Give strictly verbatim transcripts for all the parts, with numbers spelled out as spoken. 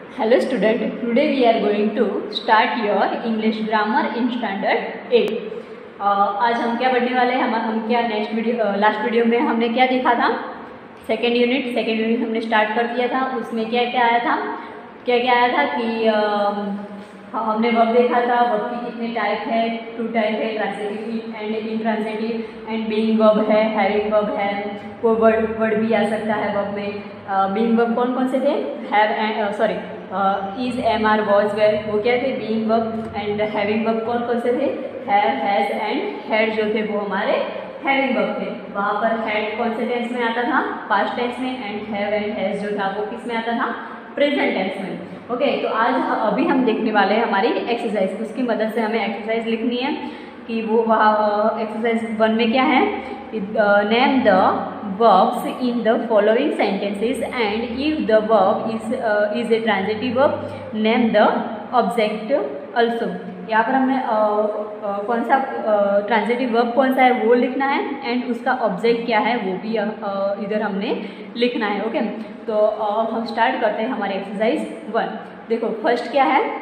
Hello student, today we are going to start your English grammar in standard eight. आज हम क्या पढ़ने वाले हैं? हम हम क्या नेक्स्ट वीडियो लास्ट वीडियो में हमने क्या देखा था? सेकेंड यूनिट सेकेंड यूनिट हमने स्टार्ट कर दिया था। उसमें क्या क्या आया था क्या क्या आया था कि आ, हमने वर्ब देखा था। वर्ब की कितने टाइप है? टू टाइप है, transitive and intransitive and being verb है, हैविंग वर्ब है, कोई वर्ड वर्ड भी आ सकता है वर्ब में। बीइंग वर्ब कौन कौन से थे? Have and sorry is, am, are, was, were, वो क्या थे? Being verb. And having verb कौन कौन से थे? हैव, हैज एंड हैड जो थे वो हमारे हैविंग वर्ब थे। वहाँ पर हैड कौन से टेंस में आता था? पास्ट टेंस में। एंड हैव एंड हैज जो था वो किस में आता था? प्रेजेंट टेंस में। ओके okay, तो आज अभी हम देखने वाले हैं हमारी एक्सरसाइज। उसकी मदद से हमें एक्सरसाइज लिखनी है कि वो वहाँ एक्सरसाइज वन में क्या है? Name the verbs in the following sentences and if the verb is uh, is a transitive verb name the object also। यहाँ पर हमने uh, uh, कौन सा ट्रांजिटिव वर्ब कौन सा है वो लिखना है एंड उसका ऑब्जेक्ट क्या है वो भी uh, इधर हमने लिखना है। Okay okay? तो uh, हम स्टार्ट करते हैं हमारे एक्सरसाइज वन। देखो फर्स्ट क्या है?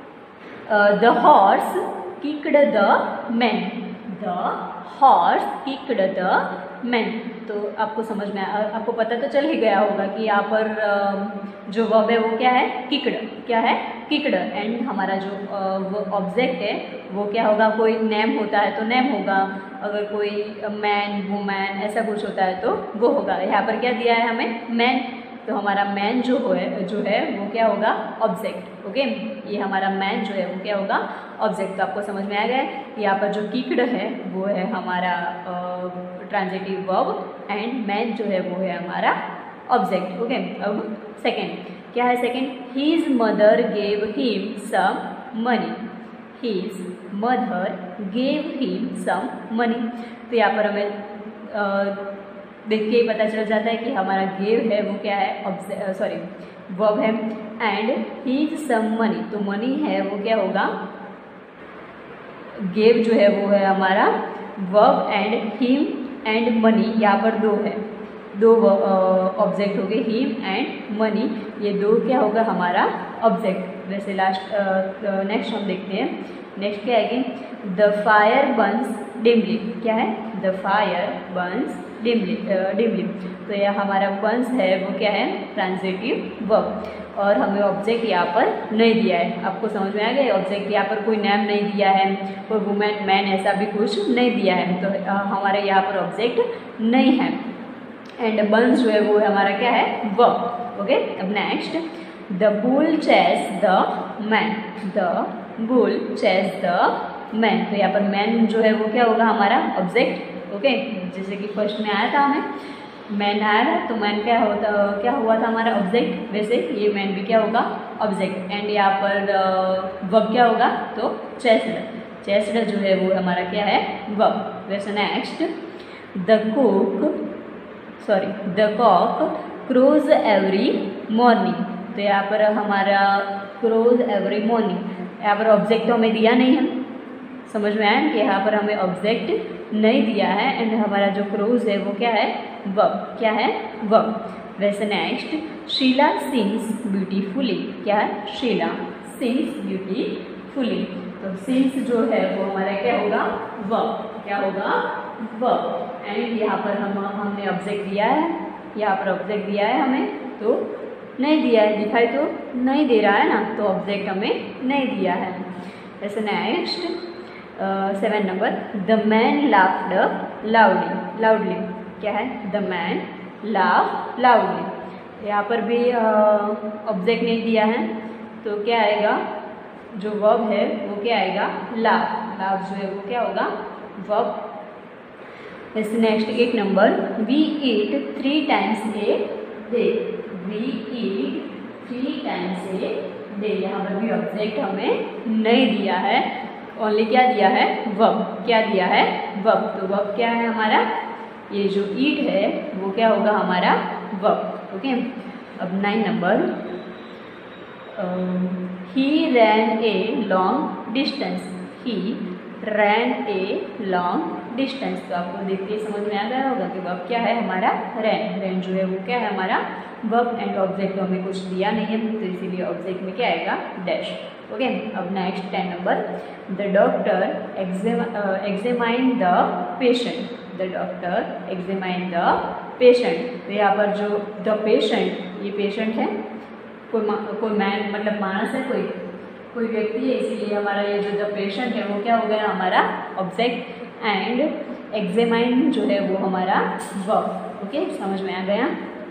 The horse kicked the man. The horse kicked the man. तो आपको समझ में आ, आपको पता तो चल ही गया होगा कि यहाँ पर जो वर्ब है वो क्या है? किक्ड। क्या है? किक्ड। एंड हमारा जो वो ऑब्जेक्ट है वो क्या होगा? कोई नेम होता है तो नेम होगा, अगर कोई मैन वुमैन ऐसा कुछ होता है तो वो होगा। यहाँ पर क्या दिया है हमें? मैन। तो हमारा मैन जो है जो है वो क्या होगा? ऑब्जेक्ट। ओके, ये हमारा मैन जो है वो क्या होगा? ऑब्जेक्ट। तो आपको समझ में आ गया यहाँ पर जो किक्ड है वो है हमारा ट्रांजिटिव वर्ब एंड मैन जो है वो है हमारा ऑब्जेक्ट। ओके, अब सेकेंड क्या है? Second, his mother gave him some money. His mother gave him some money. तो यहाँ पर हमें uh, देख के ही पता चल जाता है कि हमारा गेव है वो क्या है? सॉरी वर्ब है। एंड हीज सम मनी, तो मनी है वो क्या होगा? गेव जो है वो है हमारा verb and him and money यहाँ पर दो है, दो ऑब्जेक्ट हो गए, हिम एंड मनी। ये दो क्या होगा? हमारा ऑब्जेक्ट। वैसे लास्ट नेक्स्ट हम देखते हैं। नेक्स्ट क्या है कि द फायर बर्न्स डिमली। क्या है? The fire burns dimly dimly. तो यह हमारा बर्न्स है वो क्या है? Transitive verb. और हमें ऑब्जेक्ट यहाँ पर नहीं दिया है। आपको समझ में आ गया? ऑब्जेक्ट यहाँ पर कोई नेम नहीं दिया है, कोई वुमेन मैन ऐसा भी कुछ नहीं दिया है, तो हमारे यहाँ पर ऑब्जेक्ट नहीं है। एंड बर्न्स जो है वो हमारा क्या है? वर्ब। ओके, अब next, the bull chase the man. The bull chase the man. तो यहाँ पर मैन जो है वो क्या होगा? हमारा ऑब्जेक्ट। ओके, जैसे कि फर्स्ट में आया था हमें मैन आया था तो मैन क्या होता क्या हुआ था? हमारा ऑब्जेक्ट। वैसे ये मैन भी क्या होगा? ऑब्जेक्ट। एंड यहाँ पर वर्ब क्या होगा? तो चेस्ड। चेस्ड जो है वो हमारा क्या है? वर्ब। वैसे next, the cook sorry the cock crows every morning. तो यहाँ पर हमारा क्रोज एवरी मॉर्निंग, यहाँ पर ऑब्जेक्ट तो हमें दिया नहीं है। समझ में आया कि यहाँ पर हमें ऑब्जेक्ट नहीं दिया है। एंड हमारा जो क्रोज है वो क्या है? वर्ब। क्या है? वर्ब। वैसे नेक्स्ट, शीला सिंग्स ब्यूटीफुली। क्या है? Sheela sings beautifully. तो सिंग्स जो है वो हमारा क्या होगा? वर्ब। क्या होगा? वर्ब। एंड यहाँ पर हम हमने ऑब्जेक्ट दिया है, यहाँ पर ऑब्जेक्ट दिया है हमें तो नहीं दिया है, दिखाई तो नहीं दे रहा है ना, तो ऑब्जेक्ट हमें नहीं दिया है। वैसे next seven number, the man laughed loudly. Loudly क्या है? The man laugh loudly. यहाँ पर भी ऑब्जेक्ट uh, नहीं दिया है तो क्या आएगा? जो वर्ब है वो क्या आएगा? लाफ। लाफ जो है वो क्या होगा? वर्ब। वैसे next eight number, we eat three times a day. We eat three times a day. यहाँ पर भी ऑब्जेक्ट हमें नहीं दिया है, ओनली क्या दिया है? वर्ब। क्या दिया है? वर्ब। तो वर्ब क्या है हमारा? ये जो ईट है वो क्या होगा? हमारा वर्ब। ओके, अब nine number, he ran a long distance. He ran a long distance. तो आपको देख के समझ में आ गया होगा कि वर्ब क्या है हमारा रैन। रैन जो है वो क्या है हमारा वर्ब एंड ऑब्जेक्ट। तो हमें कुछ दिया नहीं है तो इसीलिए ऑब्जेक्ट में क्या आएगा डैश। ओके, अब next ten number, the doctor examine the patient. The doctor examine the patient. तो यहाँ पर जो द पेशेंट, ये पेशेंट है, कोई कोई मैन मतलब मानस है, कोई कोई व्यक्ति है, इसीलिए हमारा ये जो द पेशेंट है वो क्या हो गया हमारा ऑब्जेक्ट एंड एग्जामाइन जो है वो हमारा वर्ब। ओके, समझ में आ गया।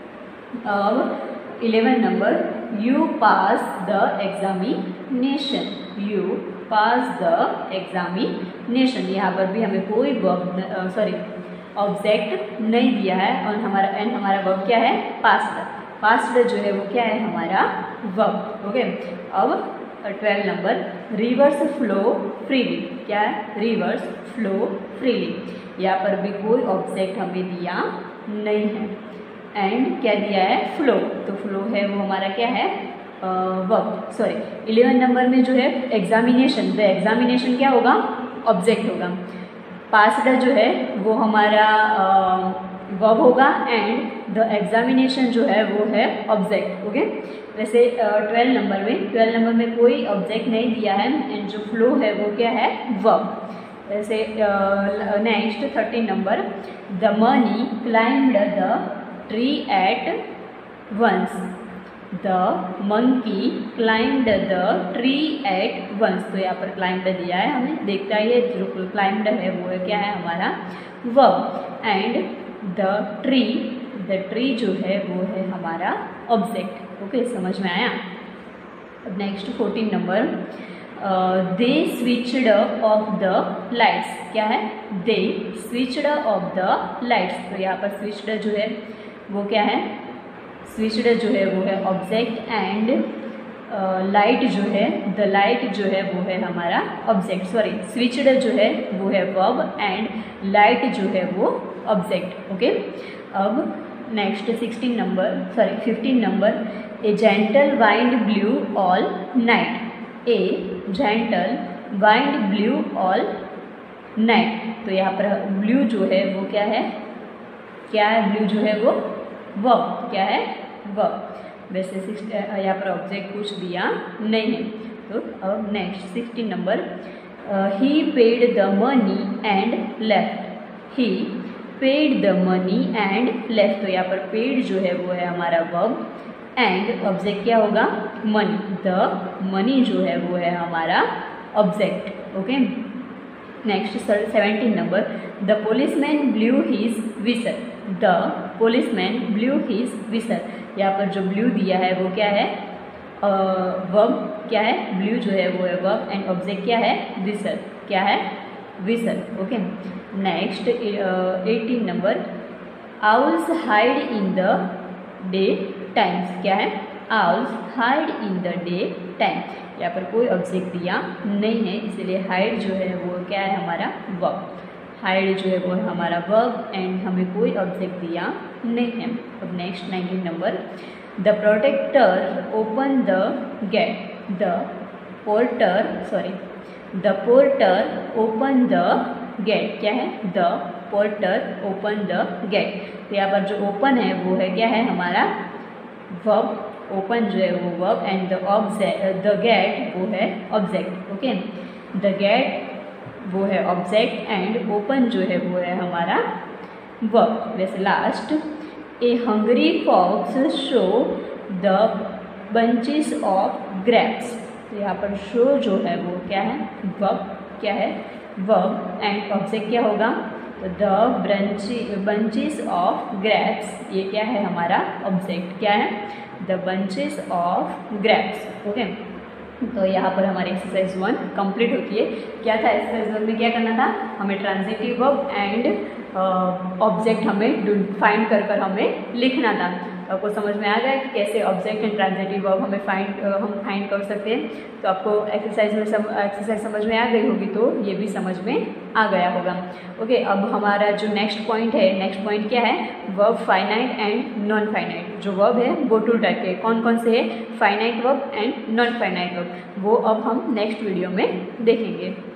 अब eleven number, you pass the examination. You pass the examination. यहाँ पर भी हमें कोई वर्ब सॉरी ऑब्जेक्ट नहीं दिया है और हमारा एंड हमारा वर्ब क्या है पास्ट। पास्ट जो है वो क्या है हमारा वर्ब। ओके, अब twelve number, rivers flow freely. क्या है? Rivers flow freely. यहाँ पर भी कोई ऑब्जेक्ट हमें दिया नहीं है एंड क्या दिया है फ्लो। तो फ्लो है वो हमारा क्या है वर्ब। सॉरी, इलेवन नंबर में जो है एग्जामिनेशन, द एग्जामिनेशन क्या होगा ऑब्जेक्ट होगा। पास्ट जो है वो हमारा वर्ब होगा एंड द एग्जामिनेशन जो है वो है ऑब्जेक्ट। ओके, वैसे ट्वेल्व नंबर में ट्वेल्व नंबर में कोई ऑब्जेक्ट नहीं दिया है एंड जो फ्लो है वो क्या है वर्ब। वैसे next thirteen number, the money climbed the tree at once. The monkey climbed the tree at once. तो यहाँ पर क्लाइम्ड दिया है हमें, देखता ही है जो क्लाइम्ड है वो है क्या है हमारा verb and the tree, the tree जो है वो है हमारा ऑब्जेक्ट। ओके, समझ में आया। अब next fourteen number, they switched off the lights. क्या है? They switched off the lights. तो यहाँ पर स्विच्ड जो है वो क्या है, स्विच्ड जो है वो है ऑब्जेक्ट एंड लाइट जो है, द लाइट जो है वो है हमारा ऑब्जेक्ट। सॉरी, स्विच्ड जो है वो है वर्ब एंड लाइट जो है वो ऑब्जेक्ट। ओके, अब next sixteen number sorry fifteen number, a gentle wind blew all night. A gentle wind blew all night. तो यहाँ पर ब्लू जो है वो क्या है, क्या है ब्लू जो है वो वर्ब। क्या है वर्ब। वैसे सिक्स यहाँ पर ऑब्जेक्ट कुछ दिया नहीं है। तो अब next sixteen number, he paid the money and left. He paid the money and left. तो यहाँ पर पेड जो है वो है हमारा वर्ब एंड ऑब्जेक्ट क्या होगा मनी। द मनी जो है वो है हमारा object. Okay, next seventeen number, the policeman blew his whistle. The policeman blew his whistle. यहाँ पर जो ब्लू दिया है वो क्या है वर्ब। क्या है? ब्लू जो है वो है वर्ब एंड ऑब्जेक्ट क्या है विसल। क्या है? Whistle. Okay, next eighteen number, owls hide in the day times. क्या है? Owls hide in the day time. यहाँ पर कोई ऑब्जेक्ट दिया नहीं है इसीलिए हाइड जो है वो क्या है हमारा वर्ब। हाइड जो है वो है हमारा वर्ब एंड हमें कोई ऑब्जेक्ट दिया नहीं है। अब next nineteen number, the protector open the gate. The porter sorry the porter open the gate. क्या है? The porter open the gate. तो यहाँ पर जो ओपन है वो है क्या है हमारा वर्ब। ओपन जो है वो verb and the object, the gate वो है ऑब्जेक्ट। ओके, द गेट वो है ऑब्जेक्ट एंड ओपन जो है वो है हमारा वर्ब। वैसे last, a hungry fox saw the bunches of grapes. तो यहाँ पर शो जो है वो क्या है वर्ब। क्या है? वर्ब एंड ऑब्जेक्ट क्या होगा तो the brunchy bunches of grapes. ये क्या है हमारा ऑब्जेक्ट। क्या है? The bunches of grapes. Okay, तो यहाँ पर हमारी एक्सरसाइज वन कंप्लीट होती है। क्या था एक्सरसाइज वन में, क्या करना था हमें ट्रांजिटिव वर्ब एंड ऑब्जेक्ट हमें फाइंड कर कर हमें लिखना था। आपको समझ में आ गया कि कैसे ऑब्जेक्ट एंड ट्रांजिटिव वर्ब हमें फाइंड हम फाइंड कर सकते हैं। तो आपको एक्सरसाइज में सब एक्सरसाइज समझ में आ गई होगी तो ये भी समझ में आ गया होगा। ओके, अब हमारा जो नेक्स्ट पॉइंट है, नेक्स्ट पॉइंट क्या है verb finite and non finite. जो वर्ब है वो टू टाइप के, कौन कौन से है finite verb and non finite verb, वो अब हम नेक्स्ट वीडियो में देखेंगे।